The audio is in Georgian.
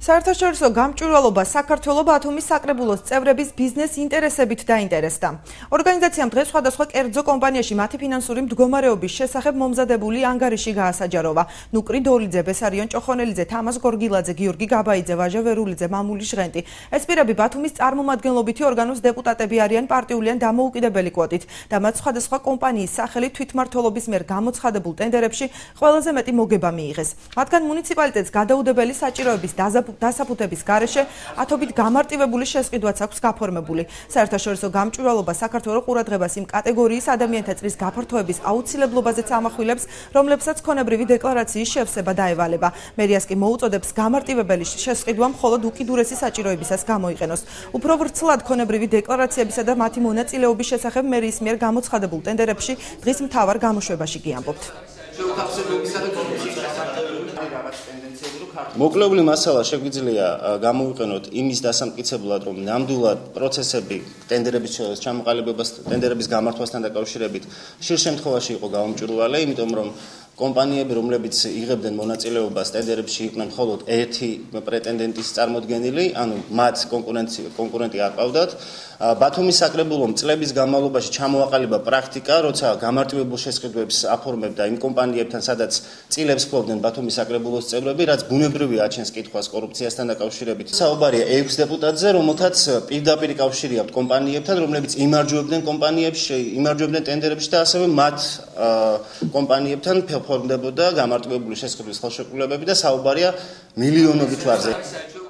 საერთაშორისო გამჭვირვალობა საქართველოს ბათუმის საკრებულოს წევრების ბიზნეს ინტერესებით დაინტერესდა. ორგანიზაციამ დღეს სხვადასხვა კერძო კომპანიაში მათი ფინანსური მდგომარეობის შესახებ მომზადებული ანგარიში გაასაჯაროვა. ნუკრი დოლიძე, ბესარიონ ჭოხონელიძე, თამაზ გორგილაძე, გიორგი გაბაიძე, ვაჟა ვერულიძე, მამული ჟღენტი. ეს პირები ბათუმის წარმომადგენლობითი ორგანოს დეპუტატები არიან პარტიული ან დამოუკიდებელი კვოტით და მათ სხვადასხვა კომპანიის სახელით თვითმმართველობის მიერ გამოცხადებულ ტენდერებში ყველაზე მეტი მოგება მიიღეს. მათგან მუნიციპალიტეტს გადაუდებელი საჭიროების დასაფუთების გარეშე ათობით გამარტივებული შესყიდვაც აქვს გაფორმებული. საერთაშორისო გამჭვირვალობა საქართველოს ყურადღებას იმ კატეგორიის ადამიანთა წრის გაფართოების აუცილებლობაზეც ამახვილებს, რომლებსაც ქონებრივი დეკლარაციის შევსება დაევალება. მერიას კი მოუწოდებს გამარტივებელი შესყიდვა მხოლოდ უკიდურესი საჭიროებისას გამოიყენოს. უფრო ვრცლად ქონებრივი დეკლარაციებისა და მათი მონაწილეობის შესახებ მერიის მიერ გამოცხადებულ ტენდერებში დღის მთავარ გამოშვებაში გიამბობთ. მოკლებული მასალა შეგვიძლია გამოვიყენოთ იმის დასამტკიცებლად, რომ ნამდვილად პროცესები ტენდერების ჩამოყალიბებას, ტენდერების გამართვასთან დაკავშირებით ხშირ შემთხვევაში იყო გამომჭვირვალე, იმიტომ რომ კომპანიები, რომლებიც იღებდნენ მონაწილეობას ტენდერებში, იყვნენ მხოლოდ ერთი პრეტენდენტის წარმოდგენილი, ანუ მათ კონკურენტი არ ყავდათ. ბათუმის საკრებულომ წლების განმავლობაში ჩამოაყალიბა პრაქტიკა, როცა გამარტივებულ შესყიდვებს აფორმებდა იმ კომპანიებთან, სადაც წილებს ფლობდნენ ბათუმის საკრებულოს წევრები, რაც ბუნებრივია აჩენს კითხვას კორუფციასთან დაკავშირებით. საუბარია 6 დეპუტატზე, რომელთაც პირდაპირ კავშირი აქვთ კომპანიებთან, რომლებიც იმარჯვებდნენ ტენდერებში და ასევე მათ კომპანიებთან ფორმდებოდა გამარტივებული შესყიდვის ხელშეკრულებები და საუბარია მილიონობით ლარზე.